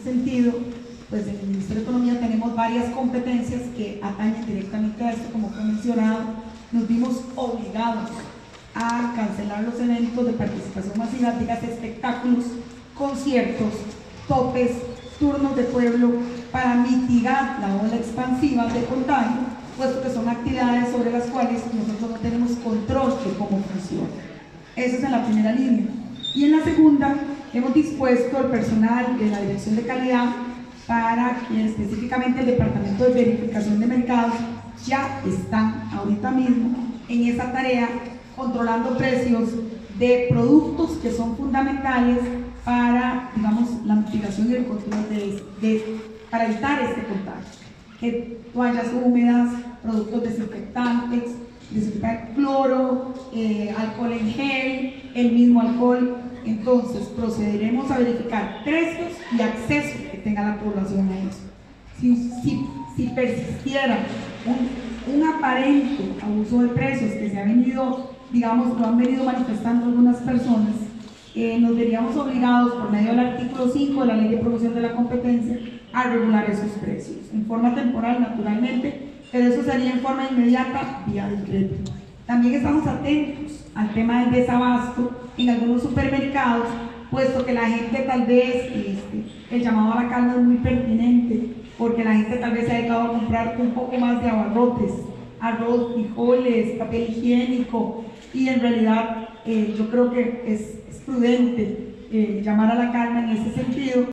sentido, pues en el Ministerio de Economía tenemos varias competencias que atañen directamente a esto, como fue mencionado. Nos vimos obligados a cancelar los eventos de participación masiva, dígase espectáculos, conciertos, topes, turnos de pueblo, para mitigar la ola expansiva de contagio, puesto que son actividades sobre las cuales nosotros no tenemos control de cómo funciona. Eso es en la primera línea. Y en la segunda, hemos dispuesto el personal de la Dirección de Calidad para que específicamente el Departamento de Verificación de Mercados ya están ahorita mismo en esa tarea, controlando precios de productos que son fundamentales para, digamos, la mitigación y el control para evitar este contagio. Que toallas húmedas, productos desinfectantes, cloro, alcohol en gel, el mismo alcohol. Entonces procederemos a verificar precios y acceso que tenga la población a eso. Si persistiera un aparente abuso de precios que se ha venido, digamos, lo han venido manifestando algunas personas, nos veríamos obligados por medio del artículo 5 de la Ley de Promoción de la Competencia a regular esos precios, en forma temporal naturalmente, pero eso sería en forma inmediata vía decreto. También estamos atentos al tema del desabasto en algunos supermercados, puesto que la gente tal vez, el llamado a la calma es muy pertinente, porque la gente tal vez se ha dedicado a comprar un poco más de abarrotes, arroz, frijoles, papel higiénico, y en realidad yo creo que es prudente llamar a la calma en ese sentido.